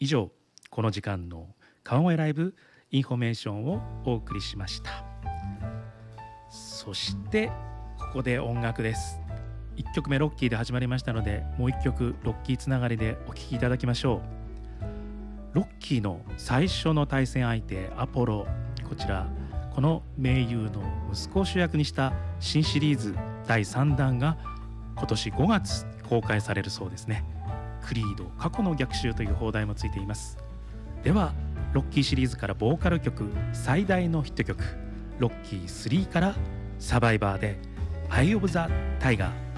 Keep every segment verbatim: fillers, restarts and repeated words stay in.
以上、この時間の川越ライブインフォメーションをお送りしました。そしてここで音楽です。いっきょくめロッキーで始まりましたので、もういっきょくロッキーつながりでお聴きいただきましょう。ロッキーの最初の対戦相手アポロ、こちらこの名優の息子を主役にした新シリーズだいさんだんが今年ごがつ公開されるそうですね。クリード過去の逆襲という放題もついています。ではロッキーシリーズからボーカル曲最大のヒット曲ロッキースリーからサバイバーでアイオブザタイガー。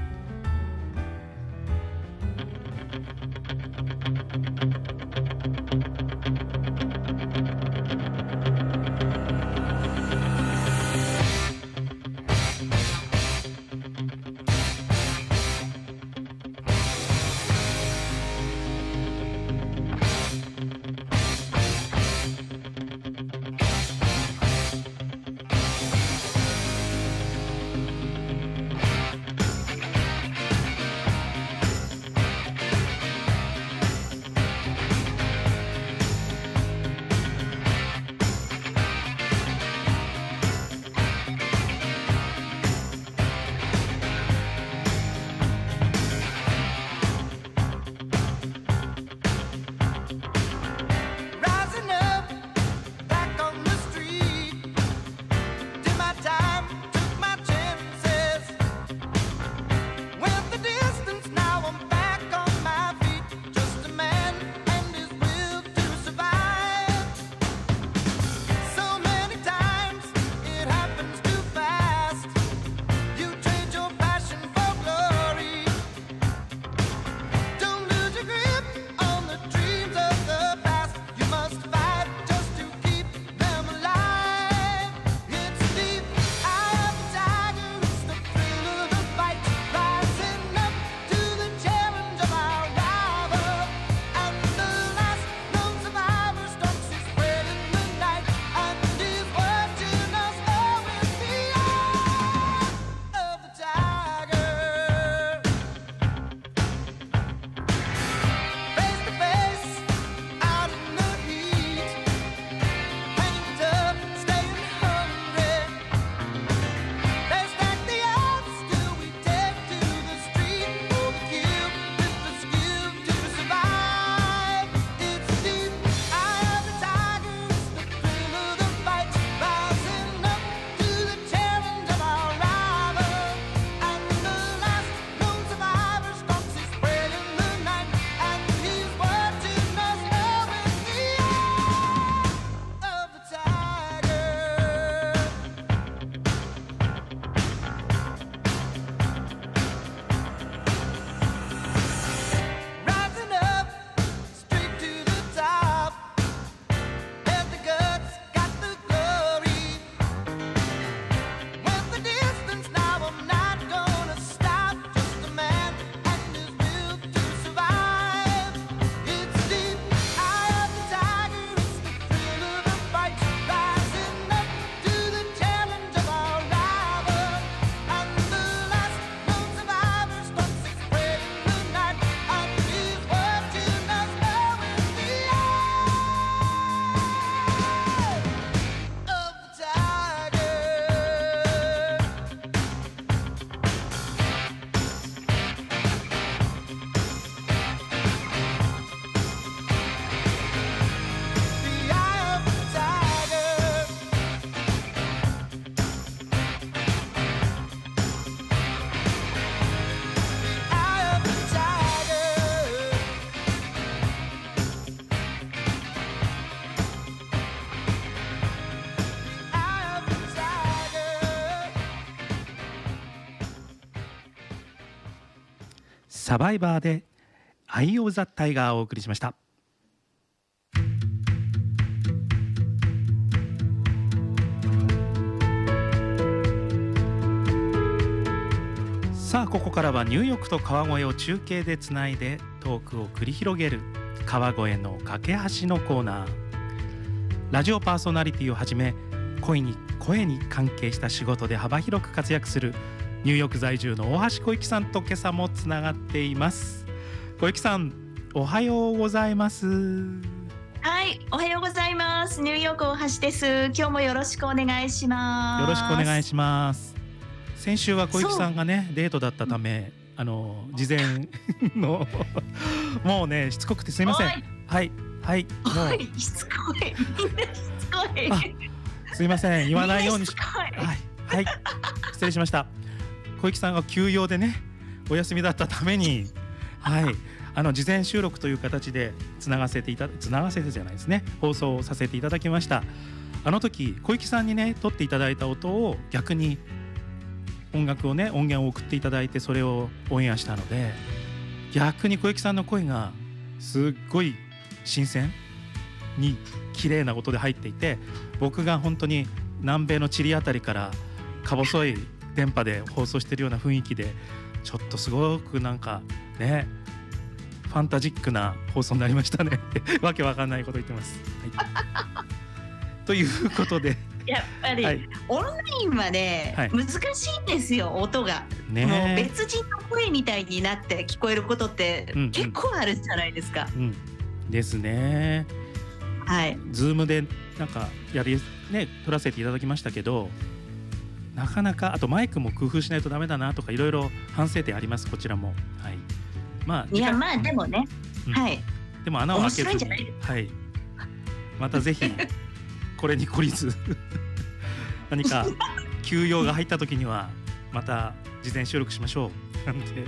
サバイバーでアイオブザタイガーをお送りしました。さあここからはニューヨークと川越を中継でつないでトークを繰り広げる川越の架け橋のコーナー。ラジオパーソナリティをはじめ声に声に関係した仕事で幅広く活躍するニューヨーク在住の大橋小雪さんと今朝もつながっています。小雪さん、 おはようございます。 はい、おはようございます。ニューヨーク大橋です。今日もよろしくお願いします。 よろしくお願いします。先週は小雪さんがねデートだったため、あの事前のもうねしつこくてすいません。はいはいもうしつこいみんなしつこい。 すいません言わないようにしはいはい失礼しました。小雪さんが休養でねお休みだったためにはいあの事前収録という形でつながせていたつながせてじゃないですね放送をさせていただきました。あの時小雪さんにね撮っていただいた音を逆に音楽をね音源を送っていただいてそれをオンエアしたので逆に小雪さんの声がすっごい新鮮に綺麗な音で入っていて僕が本当に南米のチリあたりからか細い電波で放送しているような雰囲気でちょっとすごくなんかねファンタジックな放送になりましたねわけわかんないこと言ってます、はい、ということでやっぱり、はい、オンラインはね、はい、難しいんですよ音が、ね、もう別人の声みたいになって聞こえることって結構あるじゃないですか、 うんうんうん、ですね。はい、ズームでなんかやりね撮らせていただきましたけどなかなかあとマイクも工夫しないとダメだなとかいろいろ反省点ありますこちらも。はいまあ、 いやまあでもね、うん、はいでも穴を開けず面白いんじゃないですか。はいまたぜひこれに懲りず何か休養が入った時にはまた事前収録しましょうなんて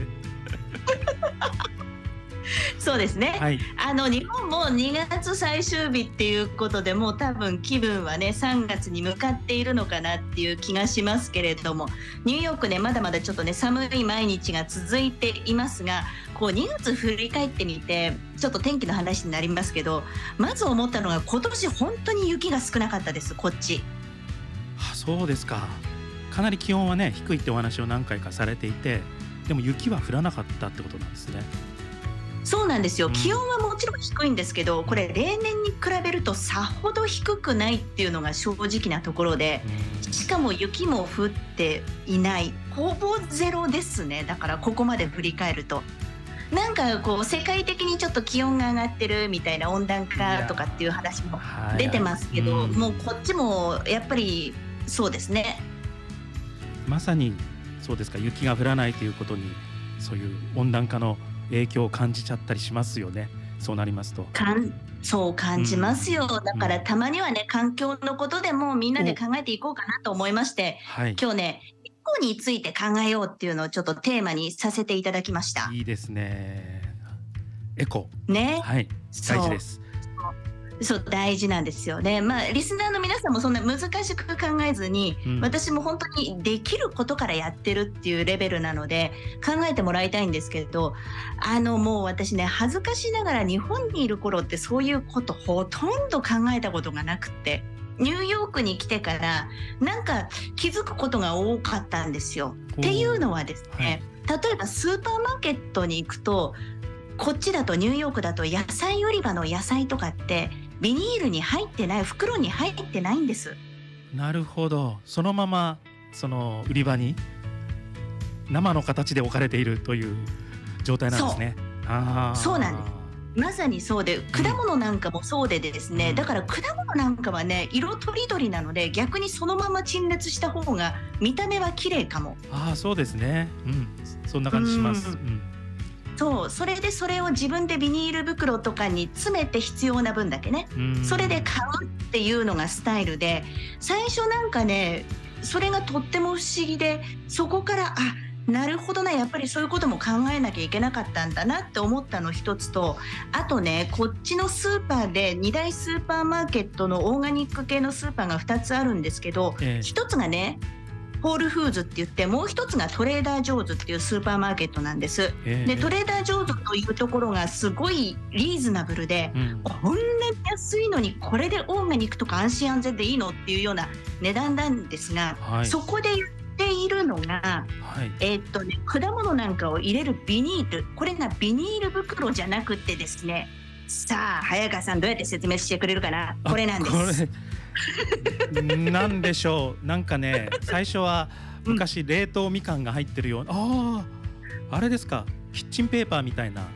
そうですね、はい、あの日本もにがつ最終日っていうことでもう多分気分はねさんがつに向かっているのかなっていう気がしますけれどもニューヨークねまだまだちょっとね寒い毎日が続いていますがこうにがつ振り返ってみてちょっと天気の話になりますけどまず思ったのが今年本当に雪が少なかったですこっち。 あそうですか。かなり気温はね低いってお話を何回かされていてでも雪は降らなかったってことなんですね。 そうなんですよ、うん、気温はもちろん低いんですけどこれ例年に比べるとさほど低くないっていうのが正直なところで、うん、しかも雪も降っていないほぼゼロですね。だからここまで振り返るとなんかこう世界的にちょっと気温が上がってるみたいな温暖化とかっていう話も出てますけど、うん、もうこっちもやっぱりそうですね。 まさにそうですか。雪が降らないということにそういう温暖化の影響を感じちゃったりしますよね。そうなりますとかんそう感じますよ、うん、だからたまにはね環境のことでもみんなで考えていこうかなと思いまして、はい、今日ねエコについて考えようっていうのをちょっとテーマにさせていただきました。 いいですね。エコね、 はい、大事です。 そう大事なんですよね。まあリスナーの皆さんもそんな難しく考えずに、うん、私も本当にできることからやってるっていうレベルなので考えてもらいたいんですけどあのもう私ね恥ずかしながら日本にいる頃ってそういうことほとんど考えたことがなくってニューヨークに来てからなんか気づくことが多かったんですよ。っていうのはですね、はい、例えばスーパーマーケットに行くとこっちだとニューヨークだと野菜売り場の野菜とかってビニールに入ってない袋に入ってないんです。 なるほど。そのままその売り場に生の形で置かれているという状態なんですね。 そう、あそうなんです。まさにそうで果物なんかもそうでですね、うん、だから果物なんかはね色とりどりなので逆にそのまま陳列した方が見た目は綺麗かも。 ああそうですね、うん、そんな感じします、うんうんそうそれでそれを自分でビニール袋とかに詰めて必要な分だけねそれで買うっていうのがスタイルで最初なんかねそれがとっても不思議でそこからあなるほどなやっぱりそういうことも考えなきゃいけなかったんだなって思ったの一つとあとねこっちのスーパーでに大スーパーマーケットのオーガニック系のスーパーがふたつあるんですけど、えー、ひとつがねホールフーズって言ってもう一つがトレーダー・ジョーズっていうスーパーマーケットなんです、えー、でトレーダー・ジョーズというところがすごいリーズナブルで、うん、こんなに安いのにこれでオーガニックとか安心安全でいいのっていうような値段なんですが、はい、そこで言っているのが、はい、えーっとね、果物なんかを入れるビニールこれがビニール袋じゃなくてですねさあ早川さんどうやって説明してくれるかな。これなんです。 なんでしょうなんかね最初は昔冷凍みかんが入ってるような、うん、あああれですかキッチンペーパーみたいな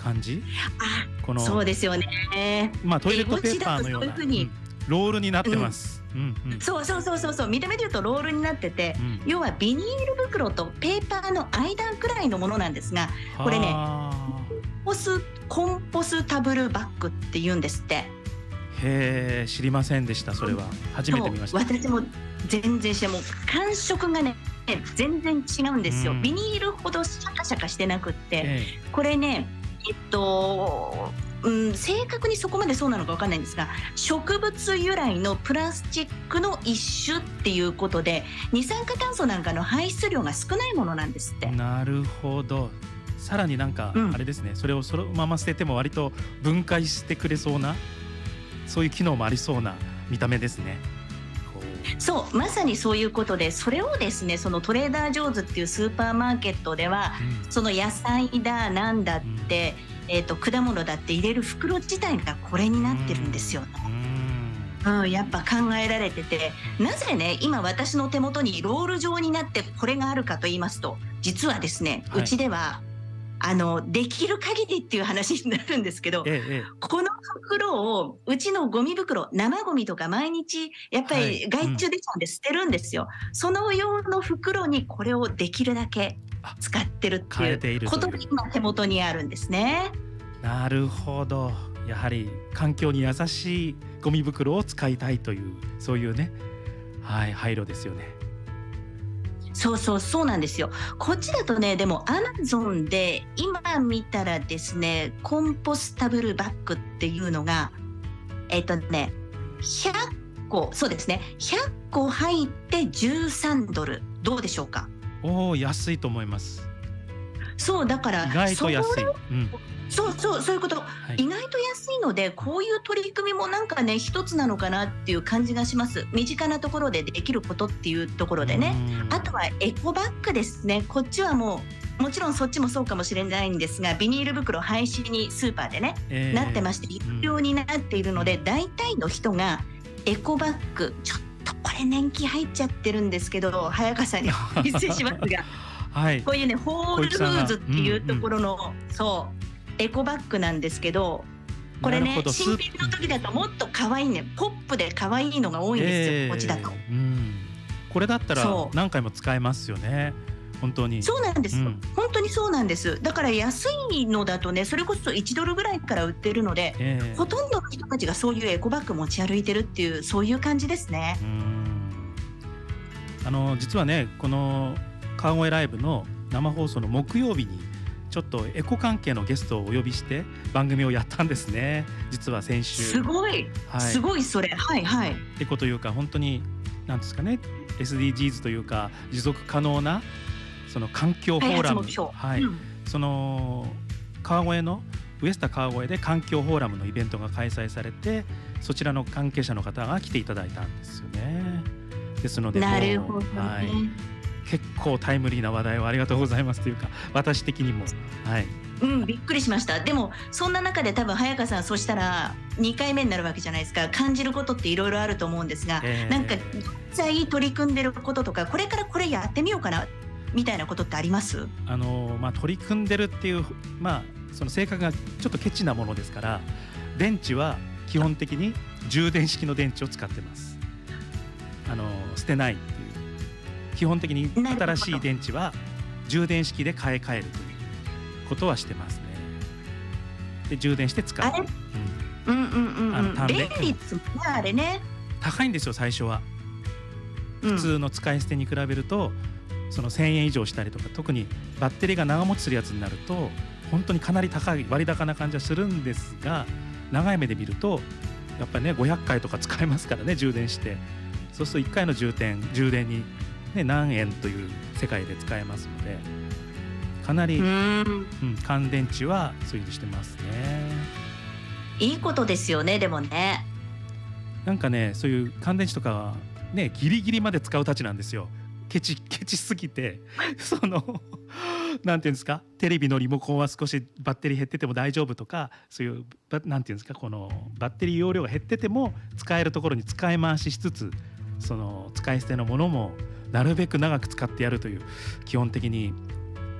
感じ。 あ、 このそうですよね。 まあトイレットペーパーのような、 えこちらとそういうふうに、 うんロールになってます。うんうんそうそうそうそうそう、見た目で言うとロールになってて、 うん要はビニール袋とペーパーの間くらいのものなんですが、これねはポスコンポスタブルバッグって言うんですって。 あへえ、知りませんでした。それは初めて見ました。 そう私も全然してもう感触がね全然違うんですよ、 うんビニールほどシャカシャカしてなくって、 えこれねえっと、うん、正確にそこまでそうなのか分かんないんですが、植物由来のプラスチックの一種っていうことで二酸化炭素なんかの排出量が少ないものなんですって。 えなるほど。さらになんかうんあれですね、それをそのまま捨てても割と分解してくれそうな、そういう機能もありそうな見た目ですね。こうそうまさにそういうことで、それをですねそのトレーダージョーズっていうスーパーマーケットではうんその野菜だなんだって、えーと果物だって入れる袋自体がこれになってるんですよね。 うんうん、やっぱ考えられてて、なぜね今私の手元にロール状になってこれがあるかと言いますと、実はですね、 はいうちではあのできる限りっていう話になるんですけど、 えええこの袋をうちのゴミ袋、生ゴミとか毎日やっぱはいり害虫出ちゃうんで捨てるんですよ、その用の袋にこれをできるだけ使ってるって変えているといういうことが今手元にあるんですね。 えなるほど。やはり環境に優しいゴミ袋を使いたいというそういうね、はい配慮ですよね。 そうそうそうなんですよ。こっちだとね、でもアマゾンで今見たらですね、コンポスタブルバッグっていうのがえっとねひゃっこ、そうですねひゃっこ入ってじゅうさんドル、どうでしょうか。 おお、安いと思います。 そうだから意外と安い。 それうんそうそうそういうこと、 はい意外と安いので、こういう取り組みもなんかね一つなのかなっていう感じがします。身近なところでできることっていうところでね。 うんあとはエコバッグですね。こっちはもうもちろんそっちもそうかもしれないんですが、ビニール袋廃止にスーパーでね、 ええなってまして有料になっているので、大体の人がエコバッグ、ちょっとこれ年季入っちゃってるんですけど、早川さんにお見せしますがはいこういうねホールフーズっていうところの、そうエコバッグなんですけど、これねなるほど新品の時だともっと可愛いね、ポップで可愛いのが多いんですよ、 ええこっちだと。 うんこれだったらそう何回も使えますよね。本当に。 そうなんですよ、 うん本当にそうなんです。だから安いのだとね、それこそいちドルぐらいから売ってるので、 ええほとんどの人たちがそういうエコバッグ持ち歩いてるっていう、そういう感じですね。 うんあの実はね、この川越ライブの生放送の木曜日にちょっとエコ関係のゲストをお呼びして番組をやったんですね。実は先週。 すごい、 はいすごいそれ、はいはい。 エコというか本当に何ですかね、 エスディージーズ というか持続可能なその環境フォーラム、 開発目標はいうんその川越のウエスタ川越で環境フォーラムのイベントが開催されて、そちらの関係者の方が来ていただいたんですよね。ですのでなるほどね、 はい、結構タイムリーな話題をありがとうございますというか、私的にも、はい、 うん、びっくりしました。でもそんな中で多分早川さん、そしたらにかいめになるわけじゃないですか。感じることっていろいろあると思うんですが、 えーなんか実際取り組んでることとか、これからこれやってみようかなみたいなことってあります？ あのまあ、取り組んでるっていう、まあ、その性格がちょっとケチなものですから、電池は基本的に充電式の電池を使ってます。あの捨てないっていう、基本的に新しい電池は充電式で買い替えるということはしてますね。で充電して使う。 あれうんうんうんうんうん。 あの単電便利ですもんね、あれね。 高いんですよ最初は。 うん普通の使い捨てに比べるとそのせんえん以上したりとか、特にバッテリーが長持ちするやつになると本当にかなり高い割高な感じはするんですが、長い目で見るとやっぱりねごひゃっかいとか使えますからね、充電して。そうするといっかいの充電充電に、ね、何円という世界で使えますので、かなり、 ううんん、 乾電池はそういうふうにしてますね。 いいことですよね、でもね。 なんかね、そういう乾電池とかはねギリギリまで使うたちなんですよ。ケチケチすぎてそのなんていうんですか、テレビのリモコンは少しバッテリー減ってても大丈夫とか、そういうばなんていうんですか、このバッテリー容量が減ってても使えるところに使い回ししつつ、その使い捨てのものもなるべく長く使ってやるという、基本的に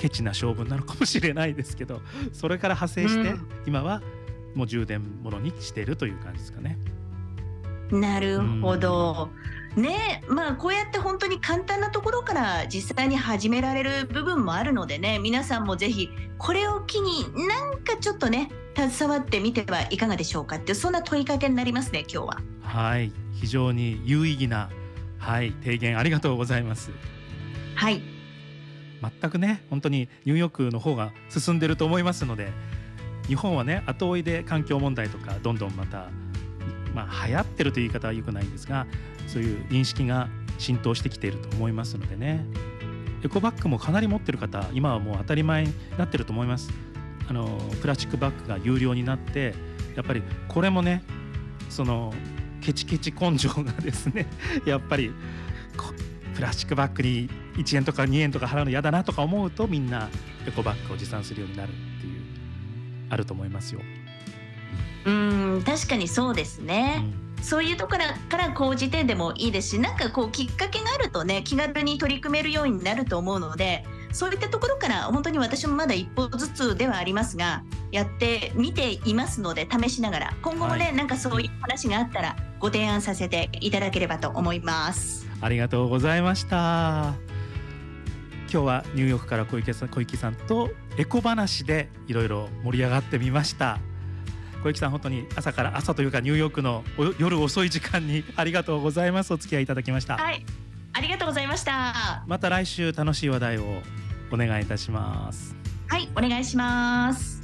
ケチな勝負なのかもしれないですけど、それから派生して、うん、今はもう充電ものにしているという感じですかね。 なるほど、うん、ね。まあこうやって本当に簡単なところから実際に始められる部分もあるのでね、皆さんもぜひこれを機になんかちょっとね携わってみてはいかがでしょうかって、そんな問いかけになりますね今日は。 はい、非常に有意義な、はい、提言ありがとうございます。 はい、 全くね本当にニューヨークの方が進んでると思いますので、日本はね後追いで環境問題とかどんどんまた、まあ、流行ってるという言い方は良くないんですが、そういう認識が浸透してきていると思いますのでね。エコバッグもかなり持ってる方、今はもう当たり前になってると思います。あのプラスチックバッグが有料になって、やっぱりこれもねそのケチケチ根性がですねやっぱりプラスチックバッグにいちえんとかにえんとか払うの嫌だなとか思うと、みんなエコバッグを持参するようになるっていうあると思いますよ。 うん、うん確かにそうですね、うん、そういうところから講じてでもいいですし、なんかこうきっかけがあるとね気軽に取り組めるようになると思うので、そういったところから本当に私もまだ一歩ずつではありますがやってみていますので、試しながら今後もね、はい、なんかそういう話があったらご提案させていただければと思います。 ありがとうございました。今日はニューヨークから小池さん、小池さんとエコ話でいろいろ盛り上がってみました。小池さん、本当に朝から朝というかニューヨークの夜遅い時間にありがとうございます。お付き合いいただきました。 はい、ありがとうございました。 また来週楽しい話題をお願いいたします。 はい、お願いします。